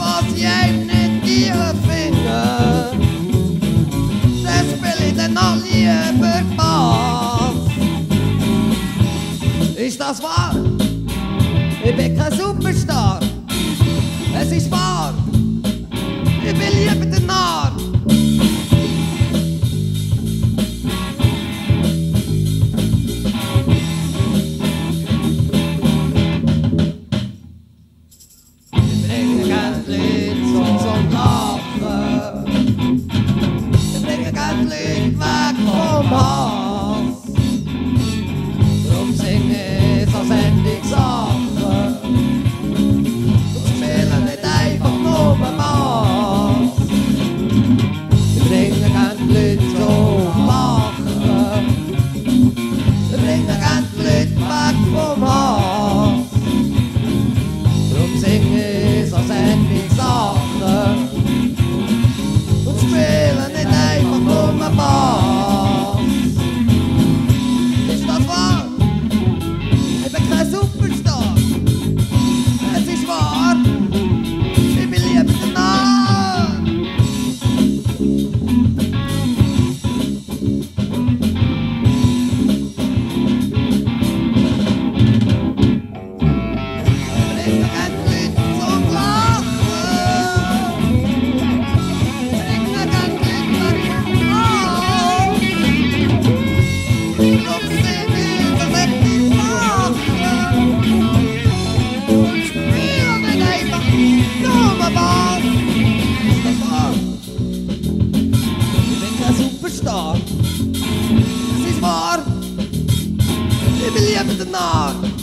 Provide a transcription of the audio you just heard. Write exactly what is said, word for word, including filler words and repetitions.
was ich einem nicht dir finde, das spiel ich dann noch lieber Bass. Ist das wahr? Ich bin kein Superstar. Es ist wahr, ich bin lieber der Narr. Ich bringe ganz Lied zum, zum Lachen. Ich bringe ganz Lied weg vom Hass. Drum singe ich so sendig Sachen. Es ist wahr, ich bin lieber der Narr.